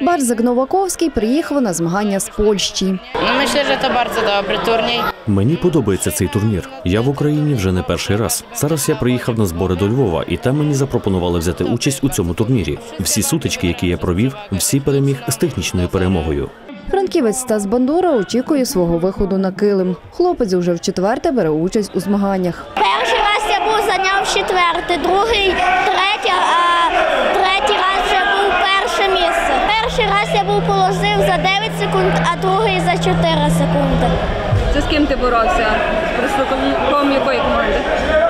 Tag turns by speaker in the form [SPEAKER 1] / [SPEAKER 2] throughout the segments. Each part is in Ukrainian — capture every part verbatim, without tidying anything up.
[SPEAKER 1] Барзик Новаковський приїхав на змагання з Польщі.
[SPEAKER 2] Myślę, że to bardzo dobry turniej.
[SPEAKER 3] Мені подобається цей турнір. Я в Україні вже не перший раз. Зараз я приїхав на збори до Львова, і там мені запропонували взяти участь у цьому турнірі. Всі сутички, які я провів, всі переміг з технічною перемогою.
[SPEAKER 1] Франківець Стас Бандура очікує свого виходу на килим. Хлопець уже вчетверте бере участь у змаганнях.
[SPEAKER 4] Перший раз я був зайняв четверте, другий, третій, а третій раз вже був перше місце. Перший раз я був положив за дев'ять секунд, а другий за чотири секунди.
[SPEAKER 5] Це з ким ти боровся? З представником якої команди?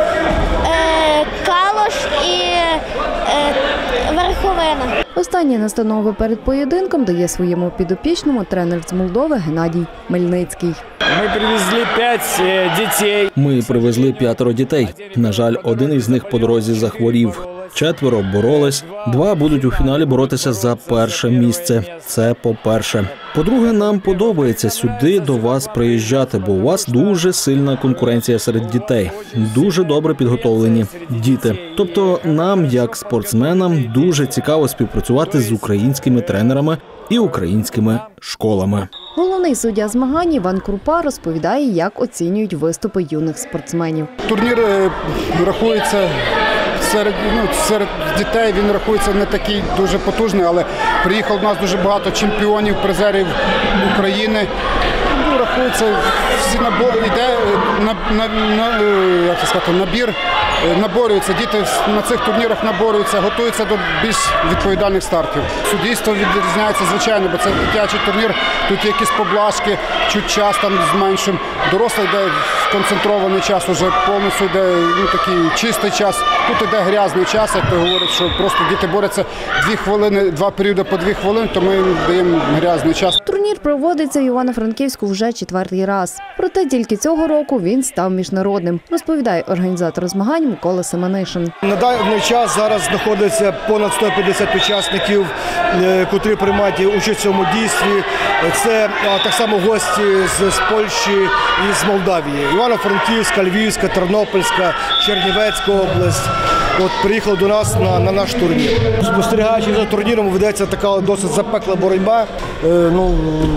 [SPEAKER 4] Е, Калош і е, Верховина.
[SPEAKER 1] Останні настанови перед поєдинком дає своєму підопічному тренер з Молдови Геннадій Мельницький.
[SPEAKER 6] Ми привезли п'ять дітей.
[SPEAKER 7] Ми привезли п'ятеро дітей. На жаль, один із них по дорозі захворів. Четверо боролись, два будуть у фіналі боротися за перше місце. Це по-перше. По-друге, нам подобається сюди до вас приїжджати, бо у вас дуже сильна конкуренція серед дітей. Дуже добре підготовлені діти. Тобто нам, як спортсменам, дуже цікаво співпрацювати з українськими тренерами і українськими школами.
[SPEAKER 1] Головний суддя змагань Іван Крупа розповідає, як оцінюють виступи юних спортсменів.
[SPEAKER 8] Турнір рахується серед, ну, серед дітей, він рахується не такий дуже потужний, але приїхало до нас дуже багато чемпіонів, призерів України. Ну, рахується, всі набори, йде на, на, на, як сказати, набір, наборюються, діти на цих турнірах наборюються, готуються до більш відповідальних стартів. Суддівство відрізняється, звичайно, бо це дитячий турнір, тут є якісь поблажки, чуть час там зменшуємо. Дорослий йде концентрований час, вже повністю йде ну, такий чистий час. Тут йде грязний час, як то говорять, що просто діти борються дві хвилини, два періоди по дві хвилини, то ми їм даємо грязний час.
[SPEAKER 1] Турнір проводиться в Івано-Франківську вже четвертий раз. Проте тільки цього року він став міжнародним, розповідає організатор змагань Микола Семенишин.
[SPEAKER 9] На даний час зараз знаходиться понад сто п'ятдесят учасників, котрі приймають участь в цьому дійстві. Це так само гості з Польщі і з Молдавії. Івано-Франківська, Львівська, Тернопільська, Чернівецька область. От приїхали до нас на, на наш турнір. Спостерігаючи за турніром, ведеться така досить запекла боротьба. Е, ну,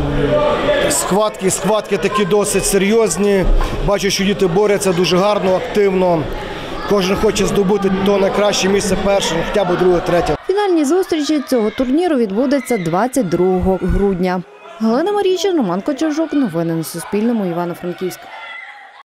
[SPEAKER 9] схватки, схватки такі досить серйозні. Бачу, що діти борються дуже гарно, активно. Кожен хоче здобути то найкраще місце перше, хоча б друге, третє.
[SPEAKER 1] Фінальні зустрічі цього турніру відбудуться двадцять другого грудня. Галина Марійчик, Роман Кочержук. Новини на Суспільному. Івано-Франківськ.